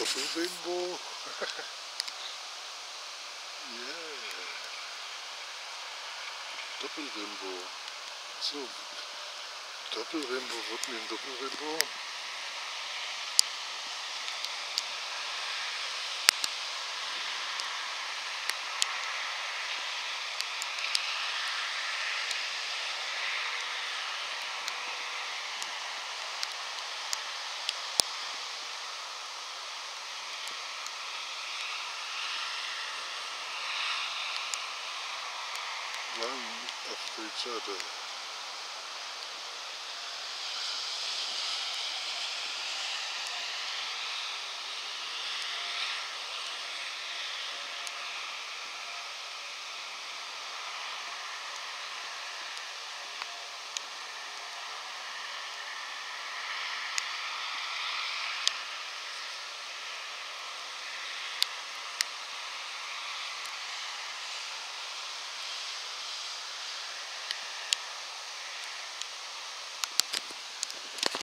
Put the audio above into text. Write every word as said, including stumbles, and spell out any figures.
Doppelrainbow. Yeah. Doppelrainbow. So, Doppelrainbow wird mir ein Doppelrainbow. One after each other.